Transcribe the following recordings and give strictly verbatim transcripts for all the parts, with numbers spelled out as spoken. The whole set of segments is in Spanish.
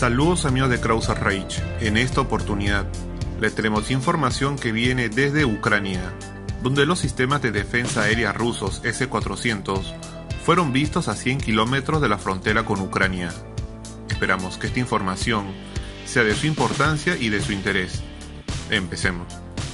Saludos amigos de Krauser Rage. En esta oportunidad les traemos información que viene desde Ucrania, donde los sistemas de defensa aérea rusos ese cuatrocientos fueron vistos a cien kilómetros de la frontera con Ucrania. Esperamos que esta información sea de su importancia y de su interés. Empecemos.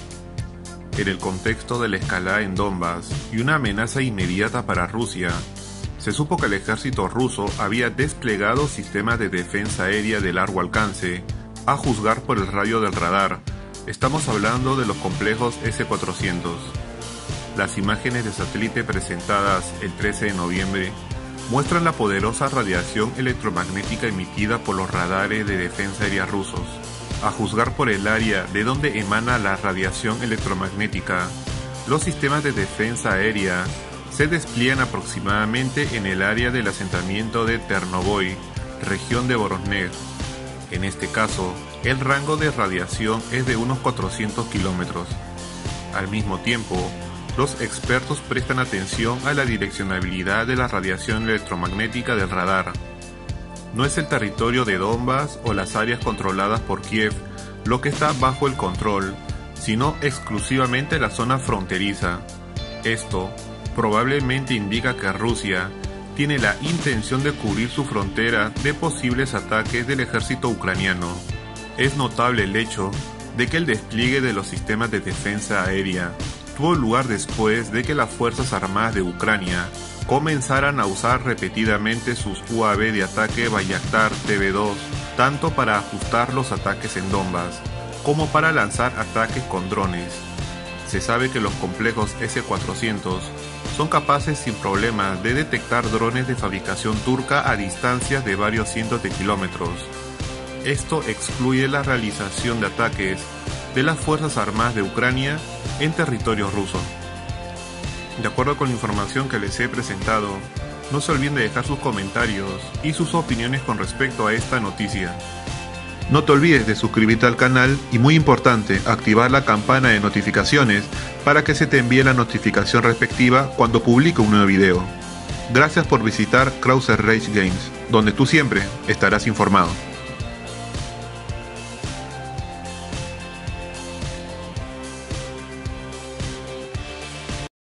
En el contexto de la escalada en Donbass y una amenaza inmediata para Rusia, se supo que el ejército ruso había desplegado sistemas de defensa aérea de largo alcance, a juzgar por el radio del radar. Estamos hablando de los complejos ese cuatrocientos. Las imágenes de satélite presentadas el trece de noviembre muestran la poderosa radiación electromagnética emitida por los radares de defensa aérea rusos. A juzgar por el área de donde emana la radiación electromagnética, los sistemas de defensa aérea se despliegan aproximadamente en el área del asentamiento de Ternovoy, región de Voronezh. En este caso, el rango de radiación es de unos cuatrocientos kilómetros. Al mismo tiempo, los expertos prestan atención a la direccionabilidad de la radiación electromagnética del radar. No es el territorio de Donbass o las áreas controladas por Kiev lo que está bajo el control, sino exclusivamente la zona fronteriza. Esto probablemente indica que Rusia tiene la intención de cubrir su frontera de posibles ataques del ejército ucraniano. Es notable el hecho de que el despliegue de los sistemas de defensa aérea tuvo lugar después de que las Fuerzas Armadas de Ucrania comenzaran a usar repetidamente sus U A V de ataque Bayraktar T B dos, tanto para ajustar los ataques en Donbass, como para lanzar ataques con drones. Se sabe que los complejos ese cuatrocientos son capaces sin problemas de detectar drones de fabricación turca a distancias de varios cientos de kilómetros. Esto excluye la realización de ataques de las Fuerzas Armadas de Ucrania en territorio ruso. De acuerdo con la información que les he presentado, no se olviden de dejar sus comentarios y sus opiniones con respecto a esta noticia. No te olvides de suscribirte al canal y, muy importante, activar la campana de notificaciones para que se te envíe la notificación respectiva cuando publique un nuevo video. Gracias por visitar Krauser Rage Games, donde tú siempre estarás informado.